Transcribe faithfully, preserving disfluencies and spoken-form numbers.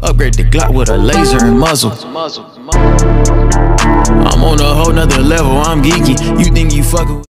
Upgrade the Glock with a laser and muzzle. I'm on a whole nother level, I'm geeky. You think you fuckin' with